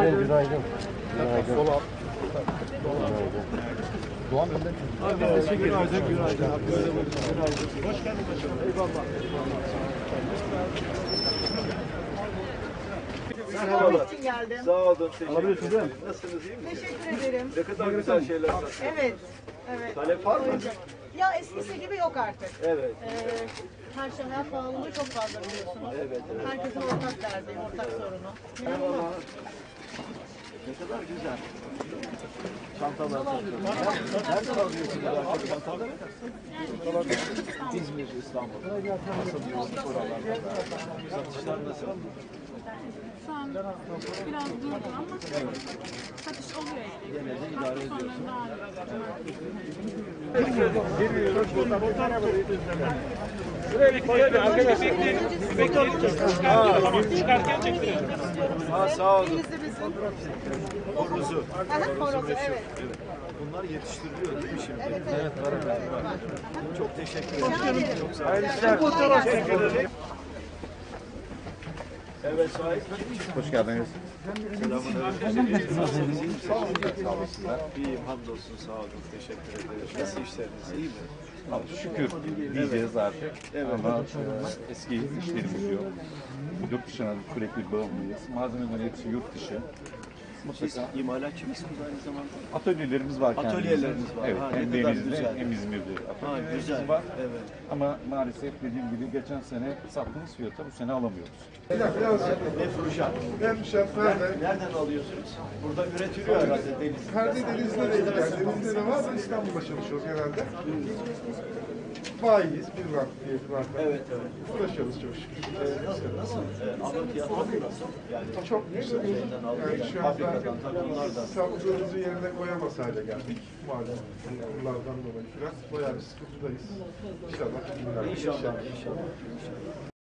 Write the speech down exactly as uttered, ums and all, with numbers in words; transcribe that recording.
Günaydın, günaydın. Günaydın. Sola. Doğan önden. Abi teşekkür ederim. Günaydın, günaydın. Günaydın. Hoş geldin başkanım. Eyvallah. Merhabalar. için geldim. Sağ olun, teşekkür ederim. Nasılsınız, iyi misiniz? Teşekkür ederim. Ne kadar güzel şeyler var. Evet, evet. Talep var mı? Ya eskisi gibi yok artık. Evet. Ee, her şey hayat pahalılığı çok fazla biliyorsunuz. Evet, evet. Herkesin ortak derdi, ortak sorunu. Memnunum. Ne kadar güzel. Çantalar. Nerede alıyorsunuz çantaları? İzmir, İstanbul. Nasıl diyorsunuz oralarda? Satışlar nasıl? Şu an biraz durdu ama satış oluyor yani. Gene de idare ediyorsun. Buraya bekleyin arkadaşlar. Bekleyin. Bekleyin. Çıkarken çektiriyorum. Ha, sağ olun. Elinizde bizim. Horozu. Aha, horozu, evet. Bunlar yetiştiriliyor değil mi şimdi? Evet, evet. evet, evet. Çok teşekkür ederim. Çok sağ olun. Hayırlı işler. Teşekkür ederim. Evet, sahip. Hoş geldiniz. Selamünaleyküm. Nasılsınız? İyi misiniz? Sağ olun. İyiyim, hamdolsun. Sağ olun. Teşekkür ederim. Nasıl işleriniz? İyi mi? Şükür diyeceğiz artık. Ama e, eski işlerimiz yok. Yurt dışına sürekli bağımlıyız. Malzemelerin hepsi yurt dışı. Siz Mutlaka imalatçı mısınız aynı zamanda? atölyelerimiz var kendimizin. Atölyeleriniz var. Evet, Ha, hem ne kadar Denizli'de güzel. hem İzmir'de Ha, atölyelerimiz güzel. var. Evet. Ama maalesef dediğim gibi geçen sene sattığımız fiyata bu sene alamıyoruz. Mefruşat. Mefruşat perde. Nereden alıyorsunuz? Burada üretiliyor herhalde Denizli'de. Perde Denizli'de de yani Denizli'de de var da İstanbul'da çalışıyoruz genelde. Bayiyiz, bir mark diye bir marka. Evet, evet. Uğraşıyoruz çok şükür. Ee, nasıl? Nasıl? Ee, alım fiyatları nasıl? Yani Çok yüksek. şeyden alıyorlar, Yani şu anda fabrikadan, takımlardan. sağlığımızı yerine koyamaz hale geldik. Malum bunlardan dolayı biraz bayağı bir sıkıntıdayız. İnşallah. İnşallah, inşallah. inşallah.